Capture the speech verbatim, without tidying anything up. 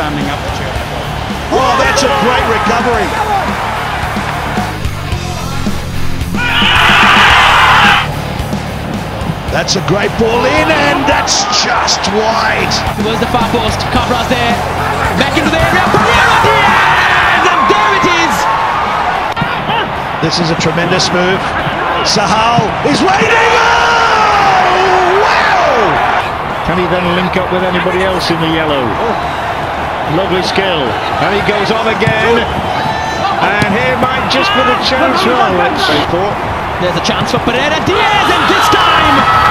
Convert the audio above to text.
standing up. Oh, that's a great recovery. That's a great ball in, and that's just wide. Towards the far post, Cabra's there, back into the area, pereyra, Diaz, and there it is! This is a tremendous move. Sahal is waiting! Oh, wow! Can he then link up with anybody else in the yellow? Lovely skill, and he goes on again, and here might just be the chance. Well, let's see. There's a chance for Pereyra, Diaz, and this time